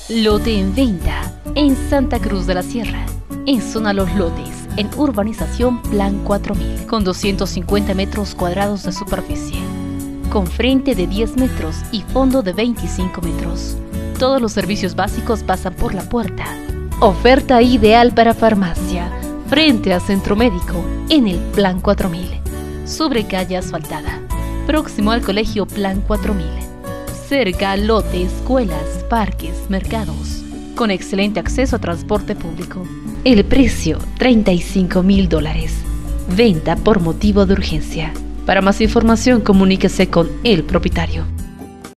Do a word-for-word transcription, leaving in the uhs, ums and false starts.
Lote en venta en Santa Cruz de la Sierra, en zona Los Lotes, en urbanización Plan cuatro mil, con doscientos cincuenta metros cuadrados de superficie, con frente de diez metros y fondo de veinticinco metros. Todos los servicios básicos pasan por la puerta. Oferta ideal para farmacia, frente a Centro Médico, en el Plan cuatro mil, sobre calle asfaltada, próximo al Colegio Plan cuatro mil. Cerca lote, escuelas, parques, mercados, con excelente acceso a transporte público. El precio, treinta y cinco mil dólares. Venta por motivo de urgencia. Para más información, comuníquese con el propietario.